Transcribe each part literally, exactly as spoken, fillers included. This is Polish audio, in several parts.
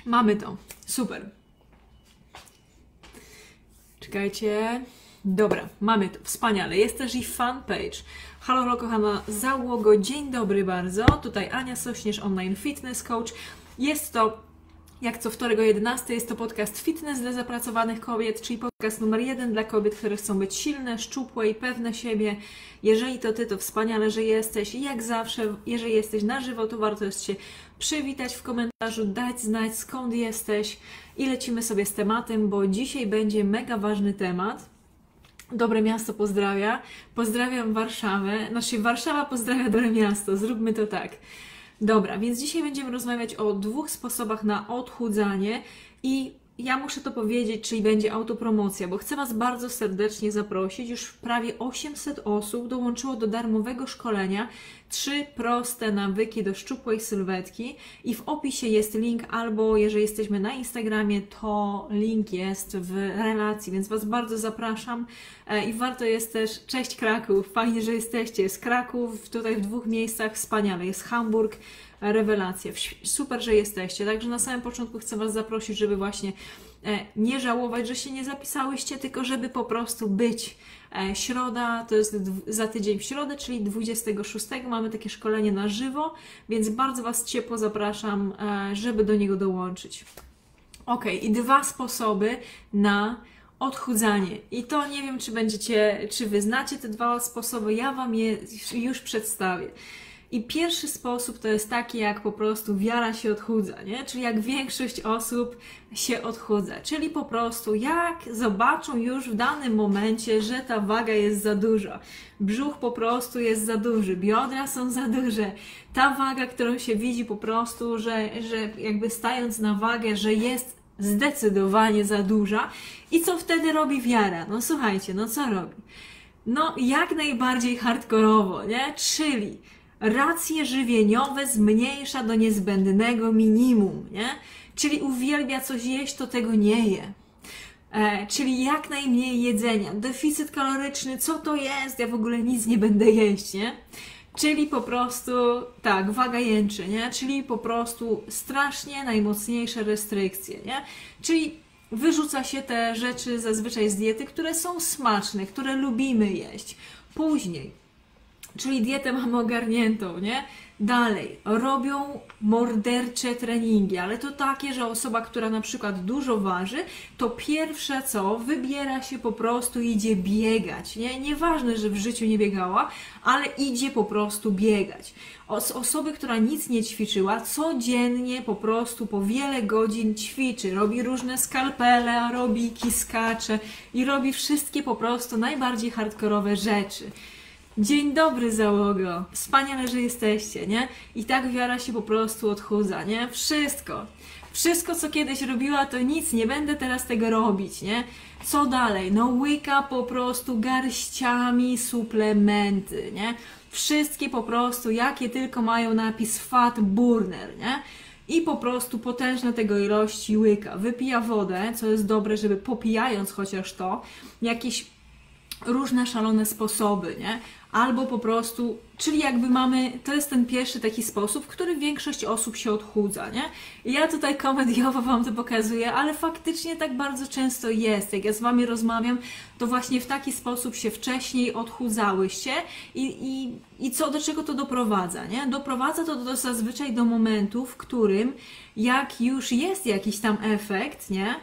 Mamy to. Super. Czekajcie. Dobra, mamy to. Wspaniale. Jest też i fanpage. Halo, halo, kochana załogo. Dzień dobry bardzo. Tutaj Ania Sośnierz, online fitness coach. Jest to, jak co wtorek o jedenastej, jest to podcast Fitness dla zapracowanych kobiet, czyli podcast numer jeden dla kobiet, które chcą być silne, szczupłe i pewne siebie. Jeżeli to Ty, to wspaniale, że jesteś. I jak zawsze, jeżeli jesteś na żywo, to warto jest się przywitać w komentarzu, dać znać, skąd jesteś i lecimy sobie z tematem, bo dzisiaj będzie mega ważny temat. Dobre Miasto pozdrawia. Pozdrawiam Warszawę. Znaczy Warszawa pozdrawia Dobre Miasto. Zróbmy to tak. Dobra, więc dzisiaj będziemy rozmawiać o dwóch sposobach na odchudzanie i ja muszę to powiedzieć, czyli będzie autopromocja, bo chcę Was bardzo serdecznie zaprosić. Już prawie osiemset osób dołączyło do darmowego szkolenia trzy proste nawyki do szczupłej sylwetki i w opisie jest link, albo jeżeli jesteśmy na Instagramie, to link jest w relacji, więc Was bardzo zapraszam i warto jest też, cześć Kraków, fajnie, że jesteście, jest Kraków, tutaj w dwóch miejscach, wspaniale, jest Hamburg, rewelacja, super, że jesteście, także na samym początku chcę Was zaprosić, żeby właśnie nie żałować, że się nie zapisałyście, tylko żeby po prostu być. Środa, to jest za tydzień w środę, czyli dwudziestego szóstego mamy takie szkolenie na żywo, więc bardzo Was ciepło zapraszam, żeby do niego dołączyć. Ok, i dwa sposoby na odchudzanie. I to nie wiem, czy będziecie, czy Wy znacie te dwa sposoby, ja Wam je już przedstawię. I pierwszy sposób to jest taki, jak po prostu wiara się odchudza, nie? Czyli jak większość osób się odchudza. Czyli po prostu jak zobaczą już w danym momencie, że ta waga jest za duża. Brzuch po prostu jest za duży, biodra są za duże. Ta waga, którą się widzi po prostu, że, że jakby stając na wagę, że jest zdecydowanie za duża. I co wtedy robi wiara? No słuchajcie, no co robi? No jak najbardziej hardkorowo, nie? Czyli racje żywieniowe zmniejsza do niezbędnego minimum, nie? Czyli uwielbia coś jeść, to tego nie je. E, czyli jak najmniej jedzenia. Deficyt kaloryczny, co to jest? Ja w ogóle nic nie będę jeść, nie? Czyli po prostu, tak, waga jęczy, nie? Czyli po prostu strasznie najmocniejsze restrykcje, nie? Czyli wyrzuca się te rzeczy zazwyczaj z diety, które są smaczne, które lubimy jeść. Później, czyli dietę mamy ogarniętą, nie? Dalej, robią mordercze treningi, ale to takie, że osoba, która na przykład dużo waży, to pierwsze co, wybiera się po prostu, idzie biegać, nie? Nieważne, że w życiu nie biegała, ale idzie po prostu biegać. Os osoby, która nic nie ćwiczyła, codziennie po prostu po wiele godzin ćwiczy, robi różne skalpele, aerobiki, skacze i robi wszystkie po prostu najbardziej hardkorowe rzeczy. Dzień dobry załogo, wspaniale, że jesteście, nie? I tak wiara się po prostu odchudza, nie? Wszystko, wszystko co kiedyś robiła, to nic, nie będę teraz tego robić, nie? Co dalej? No łyka po prostu garściami suplementy, nie? Wszystkie po prostu, jakie tylko mają napis Fat Burner, nie? I po prostu potężne tego ilości łyka. Wypija wodę, co jest dobre, żeby popijając chociaż to, jakieś różne szalone sposoby, nie? Albo po prostu, czyli jakby mamy, to jest ten pierwszy taki sposób, w który większość osób się odchudza, nie? I ja tutaj komediowo Wam to pokazuję, ale faktycznie tak bardzo często jest. Jak ja z Wami rozmawiam, to właśnie w taki sposób się wcześniej odchudzałyście i, i, i co, do czego to doprowadza, nie? Doprowadza to do, zazwyczaj do momentu, w którym jak już jest jakiś tam efekt, nie?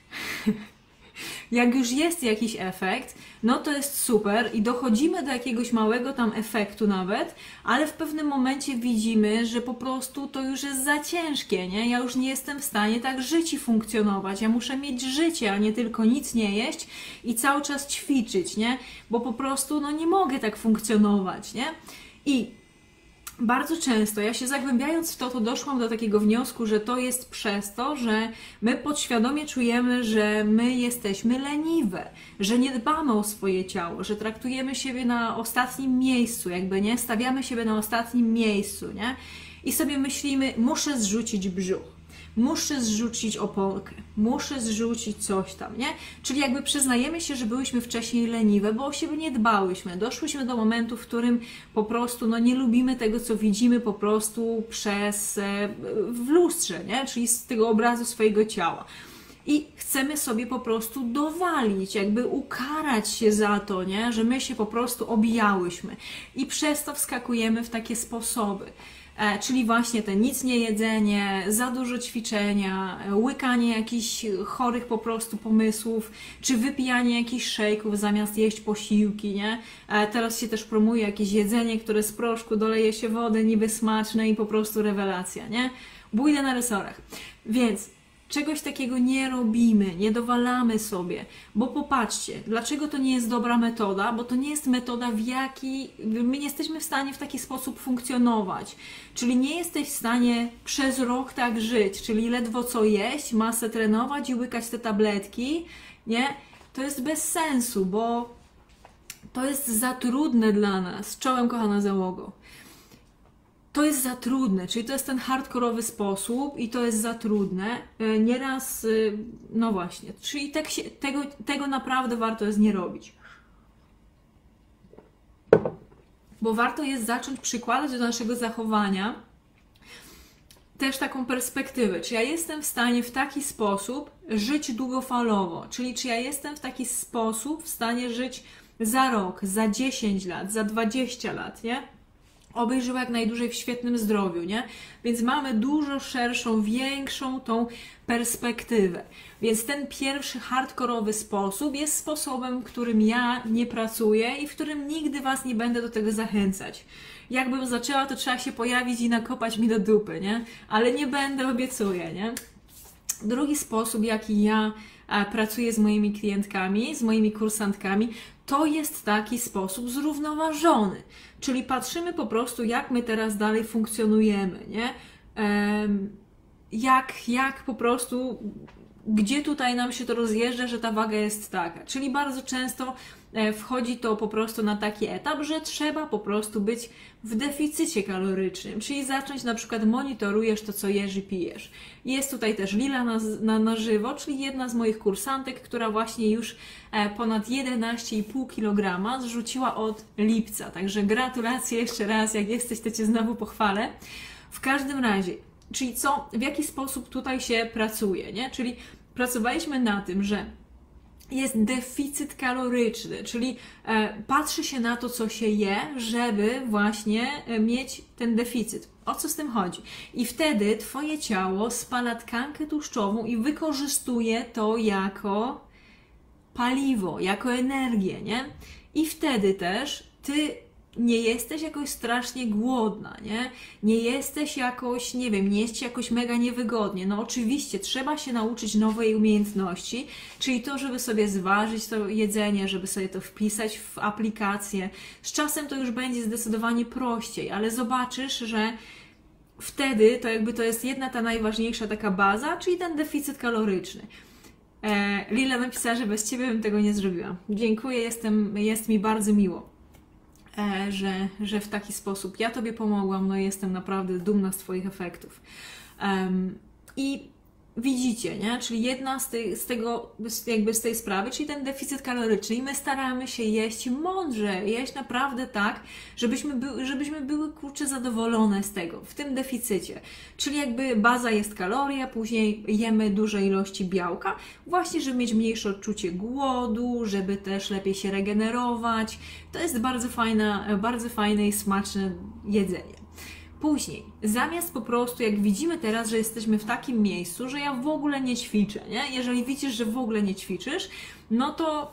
Jak już jest jakiś efekt, no to jest super i dochodzimy do jakiegoś małego tam efektu nawet, ale w pewnym momencie widzimy, że po prostu to już jest za ciężkie, nie? Ja już nie jestem w stanie tak żyć i funkcjonować, ja muszę mieć życie, a nie tylko nic nie jeść i cały czas ćwiczyć, nie? Bo po prostu no nie mogę tak funkcjonować, nie? I bardzo często, ja się zagłębiając w to, to doszłam do takiego wniosku, że to jest przez to, że my podświadomie czujemy, że my jesteśmy leniwe, że nie dbamy o swoje ciało, że traktujemy siebie na ostatnim miejscu, jakby nie, stawiamy siebie na ostatnim miejscu, nie? I sobie myślimy, muszę zrzucić brzuch. muszę zrzucić opolkę, muszę zrzucić coś tam, nie? Czyli jakby przyznajemy się, że byłyśmy wcześniej leniwe, bo o siebie nie dbałyśmy. Doszłyśmy do momentu, w którym po prostu no, nie lubimy tego, co widzimy po prostu przez, w lustrze, nie? Czyli z tego obrazu swojego ciała. I chcemy sobie po prostu dowalić, jakby ukarać się za to, nie? Że my się po prostu obijałyśmy. I przez to wskakujemy w takie sposoby. E, czyli właśnie te nic nie jedzenie, za dużo ćwiczenia, łykanie jakichś chorych po prostu pomysłów, czy wypijanie jakichś szejków zamiast jeść posiłki, nie? E, teraz się też promuje jakieś jedzenie, które z proszku doleje się wodę, niby smaczne i po prostu rewelacja, nie? Bójdę na resorach. Więc czegoś takiego nie robimy, nie dowalamy sobie, bo popatrzcie, dlaczego to nie jest dobra metoda, bo to nie jest metoda, w jaki my nie jesteśmy w stanie w taki sposób funkcjonować, czyli nie jesteś w stanie przez rok tak żyć, czyli ledwo co jeść, masę trenować i łykać te tabletki, nie? To jest bez sensu, bo to jest za trudne dla nas. Czołem, kochana załogo. To jest za trudne, czyli to jest ten hardkorowy sposób i to jest za trudne. Nieraz, no właśnie, czyli tak się, tego, tego naprawdę warto jest nie robić. Bo warto jest zacząć przykładać do naszego zachowania też taką perspektywę, czy ja jestem w stanie w taki sposób żyć długofalowo, czyli czy ja jestem w taki sposób w stanie żyć za rok, za dziesięć lat, za dwadzieścia lat, nie? Obyś żył jak najdłużej w świetnym zdrowiu, nie? Więc mamy dużo szerszą, większą tą perspektywę. Więc ten pierwszy hardkorowy sposób jest sposobem, którym ja nie pracuję i w którym nigdy Was nie będę do tego zachęcać. Jakbym zaczęła, to trzeba się pojawić i nakopać mi do dupy, nie? Ale nie będę, obiecuję, nie? Drugi sposób, jaki ja pracuję z moimi klientkami, z moimi kursantkami, to jest taki sposób zrównoważony. Czyli patrzymy po prostu, jak my teraz dalej funkcjonujemy, nie? Jak, jak po prostu, gdzie tutaj nam się to rozjeżdża, że ta waga jest taka. Czyli bardzo często wchodzi to po prostu na taki etap, że trzeba po prostu być w deficycie kalorycznym, czyli zacząć na przykład monitorujesz to, co jesz i pijesz. Jest tutaj też Lila na, na, na żywo, czyli jedna z moich kursantek, która właśnie już ponad jedenaście i pół kilograma zrzuciła od lipca. Także gratulacje jeszcze raz, jak jesteś, to Cię znowu pochwalę. W każdym razie, czyli co, w jaki sposób tutaj się pracuje, nie? Czyli pracowaliśmy na tym, że jest deficyt kaloryczny, czyli e, patrzy się na to, co się je, żeby właśnie e, mieć ten deficyt. O co z tym chodzi? I wtedy Twoje ciało spala tkankę tłuszczową i wykorzystuje to jako paliwo, jako energię, nie? I wtedy też Ty nie jesteś jakoś strasznie głodna, nie? Nie jesteś jakoś, nie wiem, nie jest Ci jakoś mega niewygodnie. No oczywiście trzeba się nauczyć nowej umiejętności, czyli to, żeby sobie zważyć to jedzenie, żeby sobie to wpisać w aplikację. Z czasem to już będzie zdecydowanie prościej, ale zobaczysz, że wtedy to jakby to jest jedna ta najważniejsza taka baza, czyli ten deficyt kaloryczny. E, Lila napisała, że bez Ciebie bym tego nie zrobiła. Dziękuję, jestem, jest mi bardzo miło. Że, że w taki sposób ja Tobie pomogłam, no jestem naprawdę dumna z Twoich efektów. Um, I widzicie, nie? Czyli jedna z, tej, z tego, jakby z tej sprawy, czyli ten deficyt kaloryczny i my staramy się jeść mądrze, jeść naprawdę tak, żebyśmy, by, żebyśmy były, kurczę, zadowolone z tego, w tym deficycie. Czyli jakby baza jest kaloria, później jemy duże ilości białka, właśnie żeby mieć mniejsze odczucie głodu, żeby też lepiej się regenerować. To jest bardzo fajne, bardzo fajne i smaczne jedzenie. Później, zamiast po prostu, jak widzimy teraz, że jesteśmy w takim miejscu, że ja w ogóle nie ćwiczę, nie? Jeżeli widzisz, że w ogóle nie ćwiczysz, no to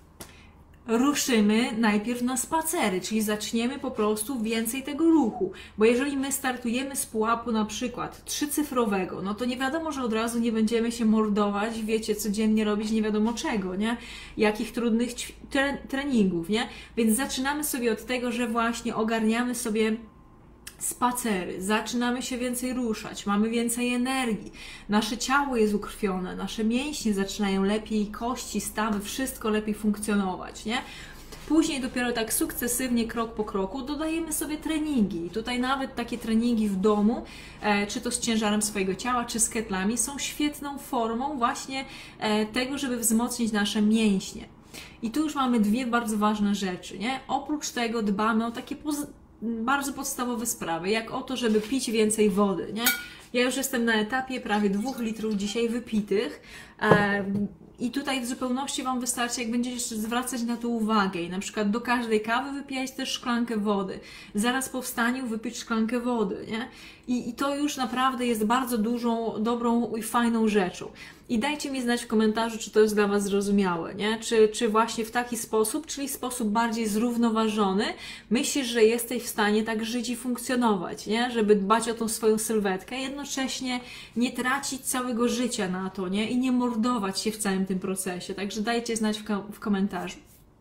ruszymy najpierw na spacery, czyli zaczniemy po prostu więcej tego ruchu, bo jeżeli my startujemy z pułapu na przykład trzycyfrowego, no to nie wiadomo, że od razu nie będziemy się mordować, wiecie, codziennie robić nie wiadomo czego, nie? Jakich trudnych tre treningów, nie? Więc zaczynamy sobie od tego, że właśnie ogarniamy sobie spacery, zaczynamy się więcej ruszać, mamy więcej energii, nasze ciało jest ukrwione, nasze mięśnie zaczynają lepiej, kości, stawy, wszystko lepiej funkcjonować, nie? Później dopiero tak sukcesywnie, krok po kroku dodajemy sobie treningi. Tutaj nawet takie treningi w domu, e, czy to z ciężarem swojego ciała, czy z ketlami, są świetną formą właśnie e, tego, żeby wzmocnić nasze mięśnie. I tu już mamy dwie bardzo ważne rzeczy, nie? Oprócz tego dbamy o takie bardzo podstawowe sprawy, jak o to, żeby pić więcej wody, nie? Ja już jestem na etapie prawie dwóch litrów dzisiaj wypitych e, i tutaj w zupełności Wam wystarczy, jak będziecie zwracać na to uwagę i na przykład do każdej kawy wypijać też szklankę wody, zaraz po wstaniu wypić szklankę wody, nie? I, i to już naprawdę jest bardzo dużą, dobrą i fajną rzeczą. I dajcie mi znać w komentarzu, czy to jest dla Was zrozumiałe, nie? Czy, czy właśnie w taki sposób, czyli sposób bardziej zrównoważony, myślisz, że jesteś w stanie tak żyć i funkcjonować, nie? Żeby dbać o tą swoją sylwetkę, jednocześnie nie tracić całego życia na to, nie? I nie mordować się w całym tym procesie. Także dajcie znać w, ko w komentarzu.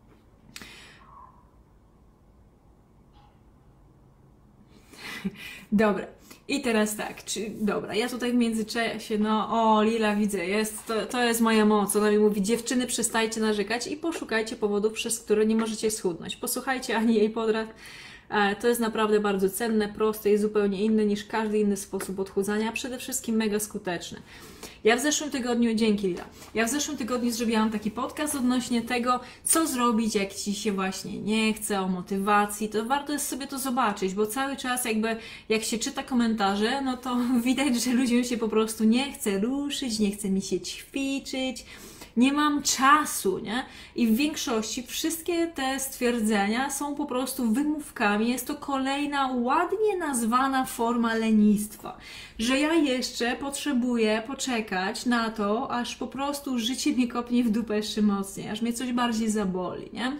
Dobra. I teraz tak, czy, dobra, ja tutaj w międzyczasie, no o, Lila widzę, jest, to, to jest moja moc, ona mi mówi, dziewczyny, przestajcie narzekać i poszukajcie powodów, przez które nie możecie schudnąć. Posłuchajcie Ani jej porad, e, to jest naprawdę bardzo cenne, proste i zupełnie inne niż każdy inny sposób odchudzania, a przede wszystkim mega skuteczny. Ja w zeszłym tygodniu, dzięki Lila, ja w zeszłym tygodniu zrobiłam taki podcast odnośnie tego, co zrobić, jak Ci się właśnie nie chce, o motywacji, to warto jest sobie to zobaczyć, bo cały czas jakby, jak się czyta komentarze, no to widać, że ludziom się po prostu nie chce ruszyć, nie chce mi się ćwiczyć, nie mam czasu, nie? I w większości wszystkie te stwierdzenia są po prostu wymówkami. Jest to kolejna ładnie nazwana forma lenistwa, że ja jeszcze potrzebuję poczekać na to, aż po prostu życie mnie kopnie w dupę jeszcze mocniej, aż mnie coś bardziej zaboli, nie?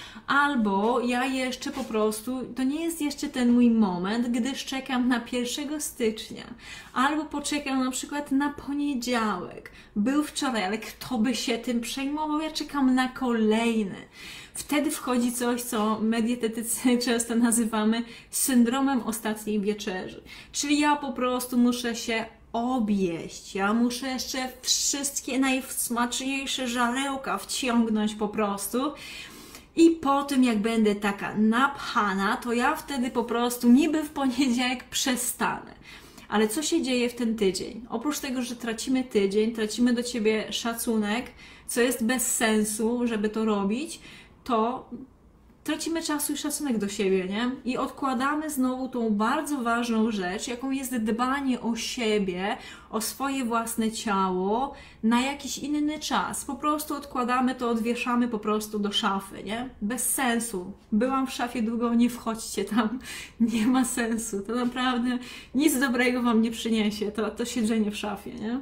Albo ja jeszcze po prostu, to nie jest jeszcze ten mój moment, gdyż czekam na pierwszego stycznia, albo poczekam na przykład na poniedziałek. Był wczoraj, ale kto by się tym przejmował? Ja czekam na kolejny. Wtedy wchodzi coś, co my dietetycy często nazywamy syndromem ostatniej wieczerzy. Czyli ja po prostu muszę się objeść, ja muszę jeszcze wszystkie najsmaczniejsze żarełka wciągnąć po prostu. I po tym, jak będę taka napchana, to ja wtedy po prostu niby w poniedziałek przestanę. Ale co się dzieje w ten tydzień? Oprócz tego, że tracimy tydzień, tracimy do Ciebie szacunek, co jest bez sensu, żeby to robić, to tracimy czasu i szacunek do siebie, nie? I odkładamy znowu tą bardzo ważną rzecz, jaką jest dbanie o siebie, o swoje własne ciało na jakiś inny czas. Po prostu odkładamy to, odwieszamy po prostu do szafy, nie? Bez sensu. Byłam w szafie długo, nie wchodźcie tam. Nie ma sensu. To naprawdę nic dobrego Wam nie przyniesie, to, to siedzenie w szafie, nie?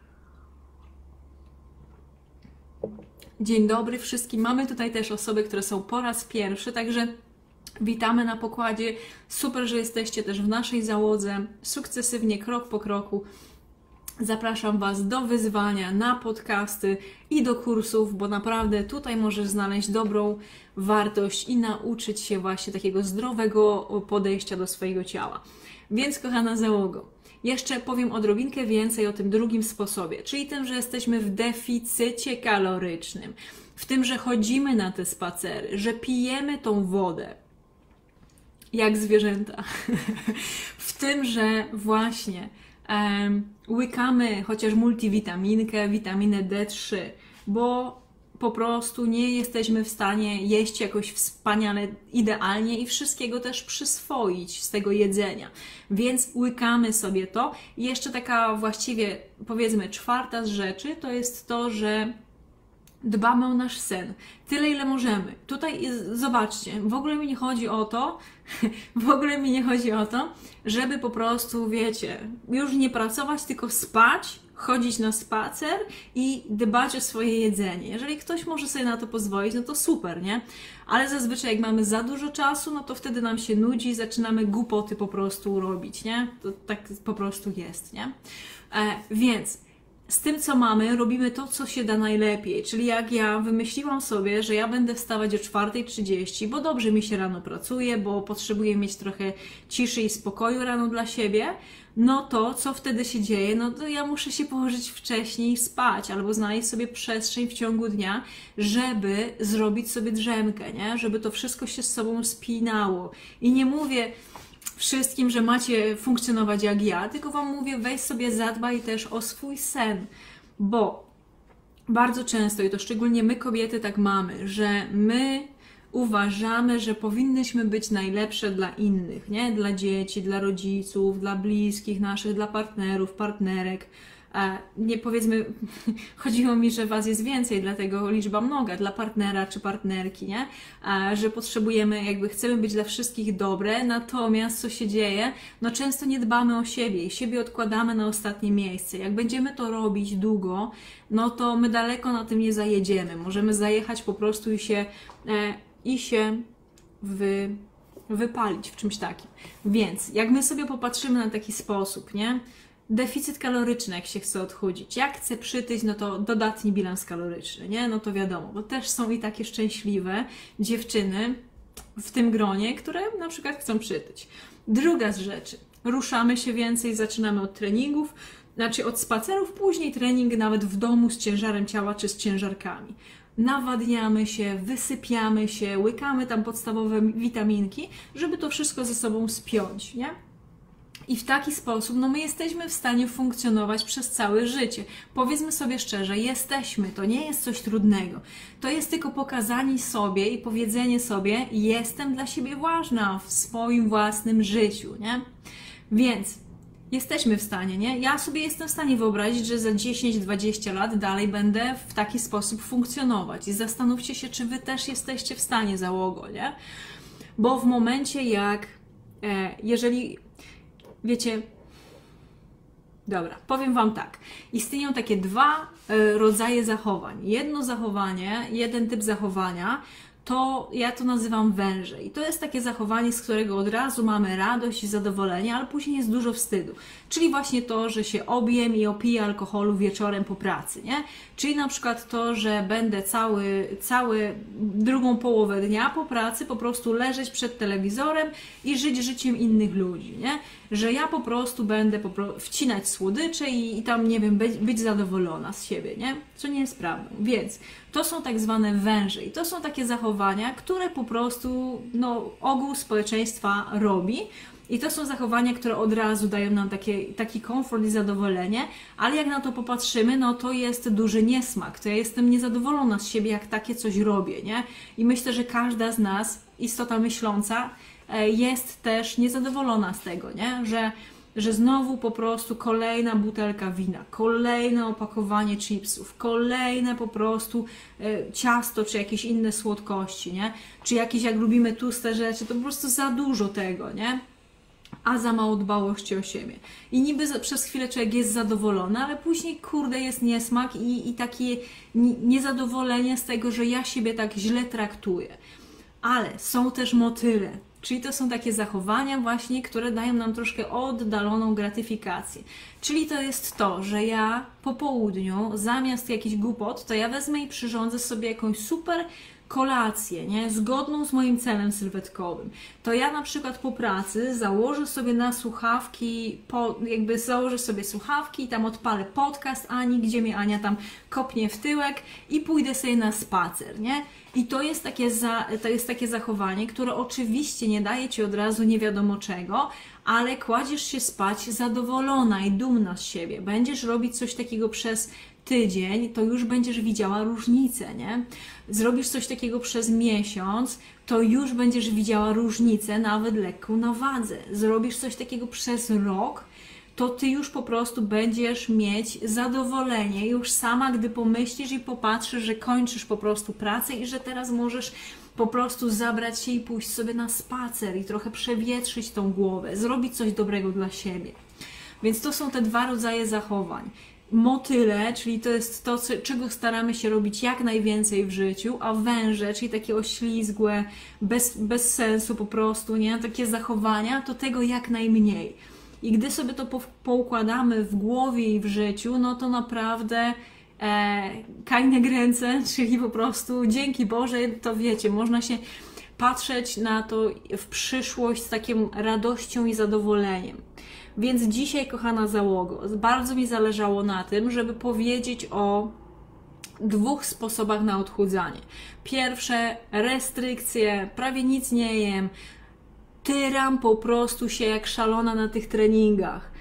Dzień dobry wszystkim. Mamy tutaj też osoby, które są po raz pierwszy, także witamy na pokładzie. Super, że jesteście też w naszej załodze. Sukcesywnie, krok po kroku zapraszam Was do wyzwania na podcasty i do kursów, bo naprawdę tutaj możesz znaleźć dobrą wartość i nauczyć się właśnie takiego zdrowego podejścia do swojego ciała. Więc kochana załogo, jeszcze powiem odrobinkę więcej o tym drugim sposobie, czyli tym, że jesteśmy w deficycie kalorycznym, w tym, że chodzimy na te spacery, że pijemy tą wodę jak zwierzęta, w tym, że właśnie um, łykamy chociaż multivitaminkę, witaminę D trzy, bo po prostu nie jesteśmy w stanie jeść jakoś wspaniale, idealnie i wszystkiego też przyswoić z tego jedzenia. Więc łykamy sobie to. I jeszcze taka właściwie, powiedzmy, czwarta z rzeczy to jest to, że dbamy o nasz sen. Tyle, ile możemy. Tutaj zobaczcie, w ogóle mi nie chodzi o to, w ogóle mi nie chodzi o to, żeby po prostu, wiecie, już nie pracować, tylko spać, chodzić na spacer i dbać o swoje jedzenie. Jeżeli ktoś może sobie na to pozwolić, no to super, nie? Ale zazwyczaj jak mamy za dużo czasu, no to wtedy nam się nudzi i zaczynamy głupoty po prostu robić, nie? To tak po prostu jest, nie? E, więc z tym, co mamy, robimy to, co się da najlepiej. Czyli jak ja wymyśliłam sobie, że ja będę wstawać o czwarta trzydzieści, bo dobrze mi się rano pracuje, bo potrzebuję mieć trochę ciszy i spokoju rano dla siebie, no to co wtedy się dzieje? No to ja muszę się położyć wcześniej i spać, albo znaleźć sobie przestrzeń w ciągu dnia, żeby zrobić sobie drzemkę, nie? Żeby to wszystko się z sobą spinało. I nie mówię wszystkim, że macie funkcjonować jak ja, tylko Wam mówię, weź sobie, zadbaj też o swój sen, bo bardzo często, i to szczególnie my kobiety tak mamy, że my uważamy, że powinnyśmy być najlepsze dla innych, nie? Dla dzieci, dla rodziców, dla bliskich naszych, dla partnerów, partnerek. Nie powiedzmy, chodziło mi, że Was jest więcej, dlatego liczba mnoga dla partnera czy partnerki, nie? Że potrzebujemy, jakby chcemy być dla wszystkich dobre, natomiast co się dzieje? No często nie dbamy o siebie i siebie odkładamy na ostatnie miejsce. Jak będziemy to robić długo, no to my daleko na tym nie zajedziemy. Możemy zajechać po prostu i się, i się wy, wypalić w czymś takim. Więc jak my sobie popatrzymy na taki sposób, nie? Deficyt kaloryczny, jak się chce odchudzić. Jak chce przytyć, no to dodatni bilans kaloryczny, nie? No to wiadomo, bo też są i takie szczęśliwe dziewczyny w tym gronie, które na przykład chcą przytyć. Druga z rzeczy, ruszamy się więcej, zaczynamy od treningów, znaczy od spacerów, później trening nawet w domu z ciężarem ciała czy z ciężarkami. Nawadniamy się, wysypiamy się, łykamy tam podstawowe witaminki, żeby to wszystko ze sobą spiąć, nie? I w taki sposób, no my jesteśmy w stanie funkcjonować przez całe życie. Powiedzmy sobie szczerze, jesteśmy, to nie jest coś trudnego. To jest tylko pokazanie sobie i powiedzenie sobie, jestem dla siebie ważna w swoim własnym życiu, nie? Więc jesteśmy w stanie, nie? Ja sobie jestem w stanie wyobrazić, że za dziesięć dwadzieścia lat dalej będę w taki sposób funkcjonować. I zastanówcie się, czy Wy też jesteście w stanie, załogo, nie? Bo w momencie jak, e, jeżeli... Wiecie, dobra, powiem Wam tak. Istnieją takie dwa y, rodzaje zachowań. Jedno zachowanie, jeden typ zachowania, to ja to nazywam węże. I to jest takie zachowanie, z którego od razu mamy radość i zadowolenie, ale później jest dużo wstydu. Czyli właśnie to, że się objem i opiję alkoholu wieczorem po pracy, nie? Czyli na przykład to, że będę cały, cały drugą połowę dnia po pracy po prostu leżeć przed telewizorem i żyć życiem innych ludzi, nie? Że ja po prostu będę po pro... wcinać słodycze i, i tam, nie wiem, być, być zadowolona z siebie, nie? Co nie jest prawdą. Więc to są tak zwane węże i to są takie zachowania, które po prostu no, ogół społeczeństwa robi. I to są zachowania, które od razu dają nam takie, taki komfort i zadowolenie, ale jak na to popatrzymy, no to jest duży niesmak. To ja jestem niezadowolona z siebie, jak takie coś robię, nie? I myślę, że każda z nas, istota myśląca, jest też niezadowolona z tego, nie? Że, że znowu po prostu kolejna butelka wina, kolejne opakowanie chipsów, kolejne po prostu ciasto czy jakieś inne słodkości, nie? Czy jakieś, jak lubimy tłuste rzeczy, to po prostu za dużo tego, nie? A za mało dbałości o siebie. I niby za, przez chwilę człowiek jest zadowolony, ale później, kurde, jest niesmak i, i takie niezadowolenie z tego, że ja siebie tak źle traktuję. Ale są też motyle, czyli to są takie zachowania właśnie, które dają nam troszkę oddaloną gratyfikację. Czyli to jest to, że ja po południu zamiast jakichś głupot, to ja wezmę i przyrządzę sobie jakąś super kolację, nie? Zgodną z moim celem sylwetkowym. To ja na przykład po pracy założę sobie na słuchawki, po, jakby założę sobie słuchawki i tam odpalę podcast Ani, gdzie mnie Ania tam kopnie w tyłek i pójdę sobie na spacer, nie? I to jest takie, za, to jest takie zachowanie, które oczywiście nie daje Ci od razu nie wiadomo czego, ale kładziesz się spać zadowolona i dumna z siebie. Będziesz robić coś takiego przez tydzień, to już będziesz widziała różnicę, nie? Zrobisz coś takiego przez miesiąc, to już będziesz widziała różnicę, nawet lekką na wadze. Zrobisz coś takiego przez rok, to Ty już po prostu będziesz mieć zadowolenie już sama, gdy pomyślisz i popatrzysz, że kończysz po prostu pracę i że teraz możesz po prostu zabrać się i pójść sobie na spacer i trochę przewietrzyć tą głowę, zrobić coś dobrego dla siebie. Więc to są te dwa rodzaje zachowań. Motyle, czyli to jest to, czego staramy się robić jak najwięcej w życiu, a węże, czyli takie oślizgłe, bez, bez sensu po prostu, nie? Takie zachowania, to tego jak najmniej. I gdy sobie to po, poukładamy w głowie i w życiu, no to naprawdę e, kajne ręce, czyli po prostu dzięki Boże, to wiecie, można się patrzeć na to w przyszłość z taką radością i zadowoleniem. Więc dzisiaj, kochana załogo, bardzo mi zależało na tym, żeby powiedzieć o dwóch sposobach na odchudzanie. Pierwsze, restrykcje, prawie nic nie jem, tyram po prostu się jak szalona na tych treningach.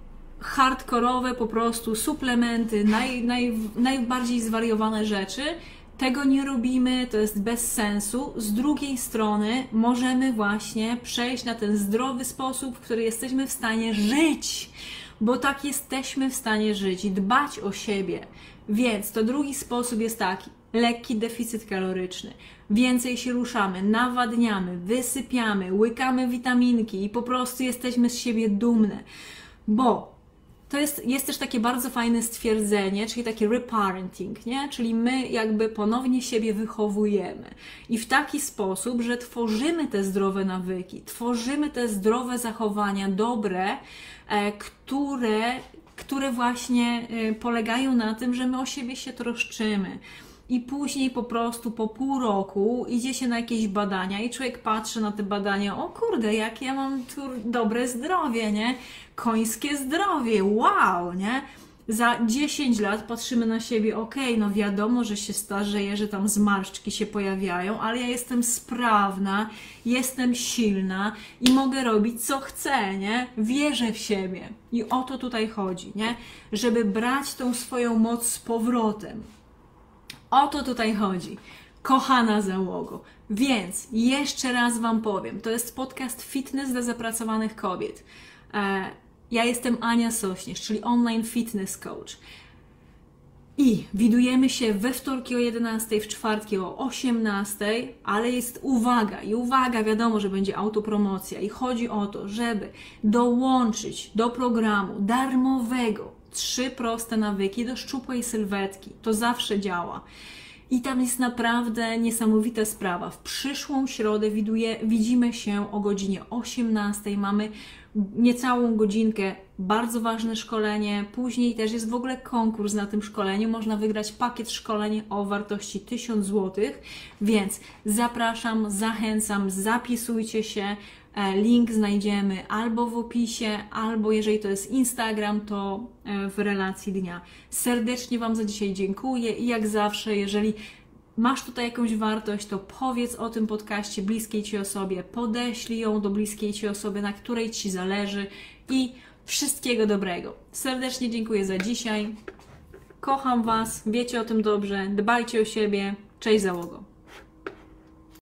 Hardkorowe po prostu suplementy, naj, naj, najbardziej zwariowane rzeczy. Tego nie robimy, to jest bez sensu. Z drugiej strony możemy właśnie przejść na ten zdrowy sposób, w który jesteśmy w stanie żyć, bo tak jesteśmy w stanie żyć i dbać o siebie. Więc to drugi sposób jest taki, lekki deficyt kaloryczny. Więcej się ruszamy, nawadniamy, wysypiamy, łykamy witaminki i po prostu jesteśmy z siebie dumne, bo to jest, jest też takie bardzo fajne stwierdzenie, czyli taki reparenting, nie? Czyli my jakby ponownie siebie wychowujemy i w taki sposób, że tworzymy te zdrowe nawyki, tworzymy te zdrowe zachowania, dobre, e, które, które właśnie e, polegają na tym, że my o siebie się troszczymy. I później po prostu po pół roku idzie się na jakieś badania i człowiek patrzy na te badania, o kurde, jak ja mam tu dobre zdrowie, nie? Końskie zdrowie, wow, nie? Za dziesięć lat patrzymy na siebie, okej, okay, no wiadomo, że się starzeje, że tam zmarszczki się pojawiają, ale ja jestem sprawna, jestem silna i mogę robić co chcę, nie? Wierzę w siebie. I o to tutaj chodzi, nie? Żeby brać tą swoją moc z powrotem. O to tutaj chodzi, kochana załogo. Więc jeszcze raz Wam powiem, to jest podcast Fitness dla zapracowanych kobiet. Ja jestem Ania Sośnierz, czyli online fitness coach. I widujemy się we wtorki o jedenastej, w czwartki o osiemnastej, ale jest uwaga, i uwaga, wiadomo, że będzie autopromocja i chodzi o to, żeby dołączyć do programu darmowego trzy proste nawyki do szczupłej sylwetki. To zawsze działa. I tam jest naprawdę niesamowita sprawa. W przyszłą środę widuje, widzimy się o godzinie osiemnastej. Mamy niecałą godzinkę, bardzo ważne szkolenie. Później też jest w ogóle konkurs na tym szkoleniu. Można wygrać pakiet szkoleń o wartości tysiąc złotych. Więc zapraszam, zachęcam, zapisujcie się. Link znajdziemy albo w opisie, albo jeżeli to jest Instagram, to w relacji dnia. Serdecznie Wam za dzisiaj dziękuję i jak zawsze, jeżeli masz tutaj jakąś wartość, to powiedz o tym podcaście bliskiej Ci osobie, podeślij ją do bliskiej Ci osoby, na której Ci zależy i wszystkiego dobrego. Serdecznie dziękuję za dzisiaj. Kocham Was, wiecie o tym dobrze, dbajcie o siebie. Cześć załogo.